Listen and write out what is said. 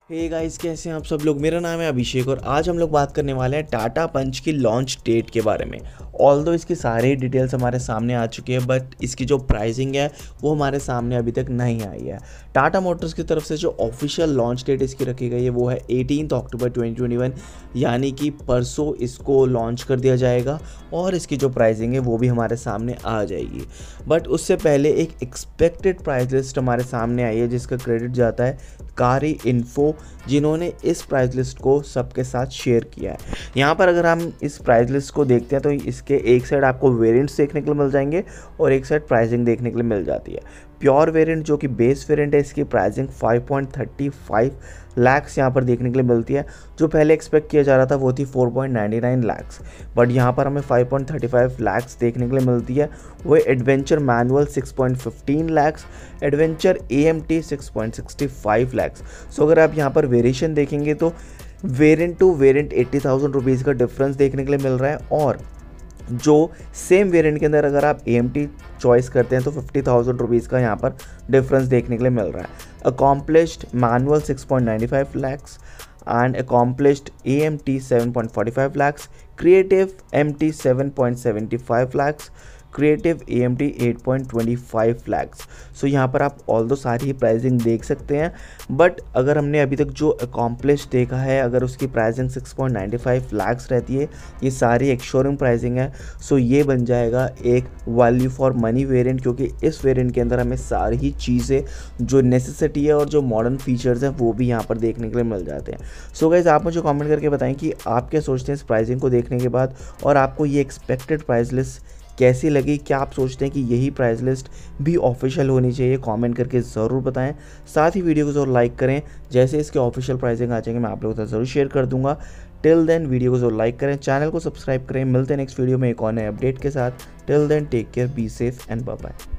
Hey guys, कैसे हैं आप सब लोग। मेरा नाम है अभिषेक और आज हम लोग बात करने वाले हैं टाटा पंच की लॉन्च डेट के बारे में। ऑल्दो इसकी सारी डिटेल्स हमारे सामने आ चुकी है, बट इसकी जो प्राइसिंग है वो हमारे सामने अभी तक नहीं आई है। टाटा मोटर्स की तरफ से जो ऑफिशियल लॉन्च डेट इसकी रखी गई है वो है 18 अक्टूबर 2021, यानी कि परसों इसको लॉन्च कर दिया जाएगा और इसकी जो प्राइसिंग है वो भी हमारे सामने आ जाएगी। बट उससे पहले एक एक्सपेक्टेड प्राइस लिस्ट हमारे सामने आई है जिसका क्रेडिट जाता है कारी इन्फो, जिन्होंने इस प्राइस लिस्ट को सबके साथ शेयर किया है। यहाँ पर अगर हम इस प्राइस लिस्ट को देखते हैं तो इसके एक साइड आपको वेरिएंट्स देखने के लिए मिल जाएंगे और एक साइड प्राइसिंग देखने के लिए मिल जाती है। प्योर वेरिएंट जो कि बेस वेरिएंट है, इसकी प्राइसिंग 5.35 लाख्स यहाँ पर देखने के लिए मिलती है। जो पहले एक्सपेक्ट किया जा रहा था वो थी 4.99 लाख्स, बट यहाँ पर हमें 5.35 लाख्स देखने के लिए मिलती है। वो adventure manual 6.15 lakhs, adventure AMT 6.65 lakhs. So अगर आप यहाँ पर वेरिएशन देखेंगे तो वेरिएंट टू वेरिएंट 80,000 रुपीज़ का डिफरेंस देखने के लिए मिल रहा है, और जो सेम वेरिएंट के अंदर अगर आप AMT चॉइस करते हैं तो 50,000 रुपीज़ का यहाँ पर डिफरेंस देखने के लिए मिल रहा है। Accomplished manual 6.95 lakhs and accomplished AMT 7.45 lakhs, creative MT 7.75 lakhs, creative AMT 8.25 lakhs। So यहाँ पर आप ऑल दो सारी ही प्राइसिंग देख सकते हैं, बट अगर हमने अभी तक जो अकॉम्प्लिश देखा है अगर उसकी प्राइसिंग 6.95 lakhs रहती है, ये सारी एक्सशोरूम प्राइसिंग है। सो ये बन जाएगा एक वैल्यू फॉर मनी वेरिएंट, क्योंकि इस वेरिएंट के अंदर हमें सारी ही चीज़ें जो नेसेसिटी है और जो मॉडर्न फीचर्स हैं वो भी यहाँ पर देखने के लिए मिल जाते हैं। सो गाइस, आप मुझे कमेंट करके बताएं कि आप क्या सोचते हैं इस प्राइसिंग को देखने के बाद, और आपको ये एक्सपेक्टेड प्राइस लिस्ट कैसी लगी। क्या आप सोचते हैं कि यही प्राइस लिस्ट भी ऑफिशियल होनी चाहिए? कमेंट करके ज़रूर बताएं। साथ ही वीडियो को ज़रूर लाइक करें। जैसे इसके ऑफिशियल प्राइसिंग आ जाएंगे मैं आप लोगों के साथ ज़रूर शेयर कर दूंगा। टिल देन वीडियो को ज़रूर लाइक करें, चैनल को सब्सक्राइब करें। मिलते हैं नेक्स्ट वीडियो में एक और नए अपडेट के साथ। Till then take care, be safe and bye bye.